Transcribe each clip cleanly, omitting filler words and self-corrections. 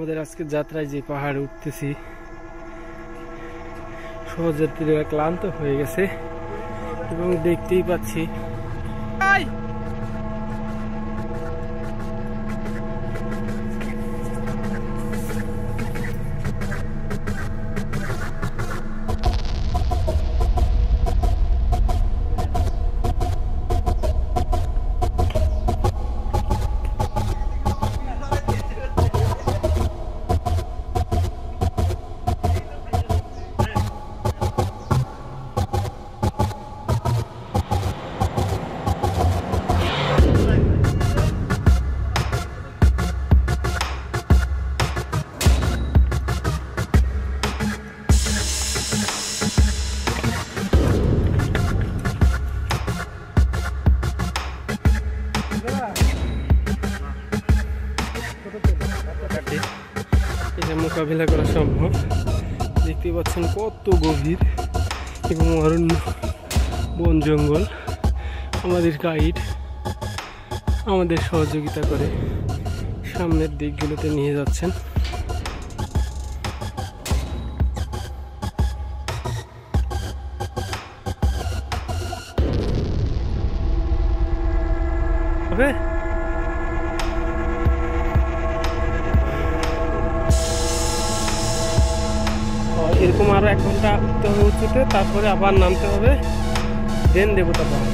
আমাদের আজকে যাত্রায় যে পাহাড়ে উঠতেছি, সহযাত্রীরা ক্লান্ত হয়ে গেছে এবং দেখতেই পাচ্ছি এটা মোকাবিলা করা সম্ভব। দেখতে পাচ্ছেন কত গভীর এবং অরণ্য, বন জঙ্গল। আমাদের গাইড আমাদের সহযোগিতা করে সামনের দিকগুলোতে নিয়ে যাচ্ছেন। হবে এরকম আরো 1 ঘন্টা উঠতে হবে উঁচুতে, তারপরে আবার নামতে হবে, দেন দেবতা পাহাড়।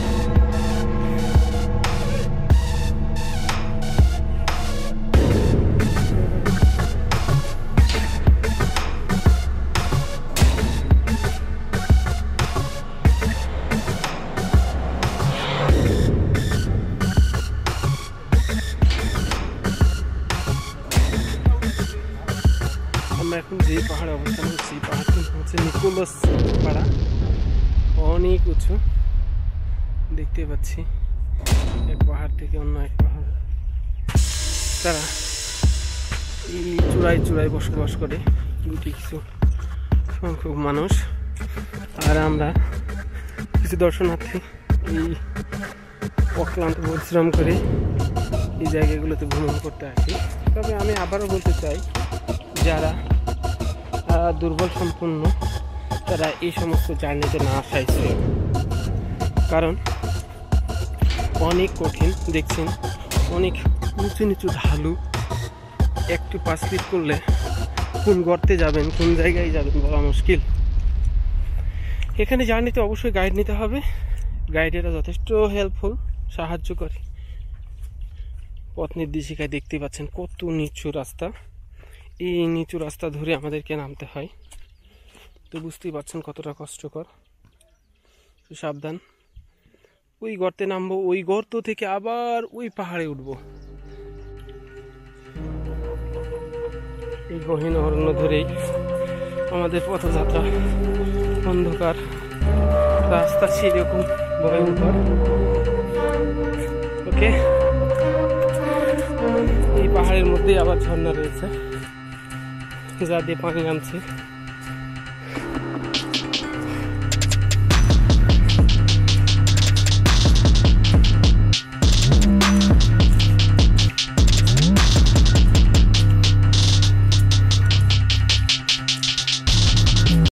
আমরা এখন যে পাহাড়ে অবস্থান করছি, পাহাড়টি হচ্ছে নিকোলাস পাড়া, অনেক উঁচু। দেখতে পাচ্ছি এক পাহাড় থেকে অন্য এক পাহাড়। তারা এই চূড়ায় চূড়ায় বসবাস করে কিছু সংখ্যক মানুষ, আর আমরা কিছু দর্শনার্থী এই অক্লান্ত পরিশ্রম করে এই জায়গাগুলোতে ভ্রমণ করতে আসি। তবে আমি আবারও বলতে চাই, যারা দুর্বল সম্পন্ন তারা এই সমস্ত জার্নিতে না আসাই ছিল, কারণ অনেক কঠিন। দেখছেন অনেক নিচু নিচু ঢালু, একটু পা স্লিপ করলে কোন গর্তে যাবেন, কোন জায়গায় যাবেন বলা মুশকিল। এখানে জার্নিতে অবশ্যই গাইড নিতে হবে। গাইডেরা যথেষ্ট হেল্পফুল, সাহায্য করে। পথ নির্দেশিকায় দেখতে পাচ্ছেন কত নিচু রাস্তা। এই নিচু রাস্তা ধরে আমাদেরকে নামতে হয়, তো বুঝতেই পারছেন কতটা কষ্টকর। সাবধান, ওই গর্তে নামবো, ওই গর্ত থেকে আবার ওই পাহাড়ে উঠবো। এই গহীন অরণ্য ধরেই আমাদের পথযাত্রা। অন্ধকার রাস্তা সেরকম ভয়ঙ্কর। ওকে, এই পাহাড়ের মধ্যে আবার ঝর্ণা রয়েছে, যা দিয়ে পানি নামছে।